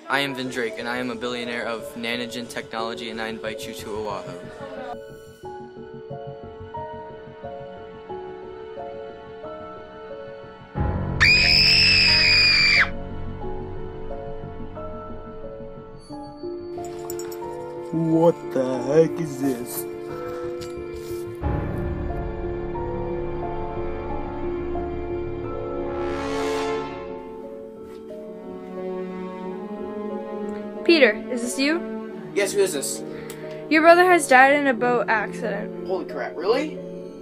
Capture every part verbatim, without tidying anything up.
I am Vin Drake, and I am a billionaire of nanogen technology, and I invite you to Oahu. What the heck is this? Peter, is this you? Yes, who is this? Your brother has died in a boat accident. Holy crap, really?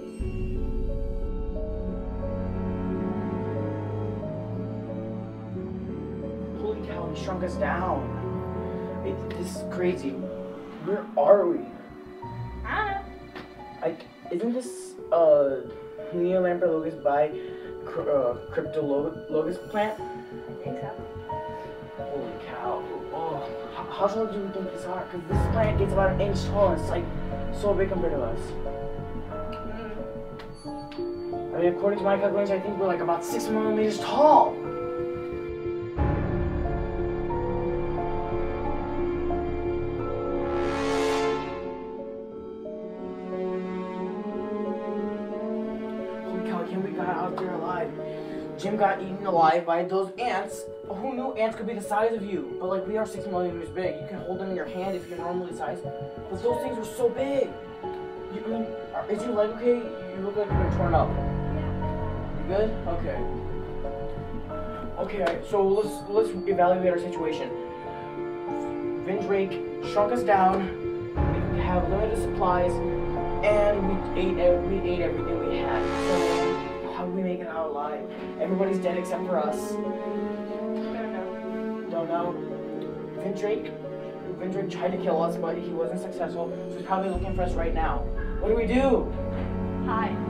Holy cow, he shrunk us down. It, this is crazy. Where are we? I Like, isn't this, uh, Neolamprologus by uh, Cryptologus plant? I think so. Holy cow. Oh, how, how tall do you think this are? Because this plant gets about an inch tall and it's like so big compared to us. I mean, according to my calculations, I think we're like about six millimeters tall. Holy cow, I can't believe we got out there alive. Jim got eaten alive by those ants. Who knew ants could be the size of you? But like, we are six millimeters big. You can hold them in your hand if you're normally sized. But those things were so big. You, I mean, are- is your leg okay? You look like you're torn up. You good? Okay. Okay, so let's let's evaluate our situation. Vin Drake shrunk us down. We have limited supplies, and we ate ev- we ate everything we had. So how do we make it out alive? Everybody's dead except for us. Don't know. Vin Drake, Vin Drake tried to kill us, but he wasn't successful. So he's probably looking for us right now. What do we do? Hi.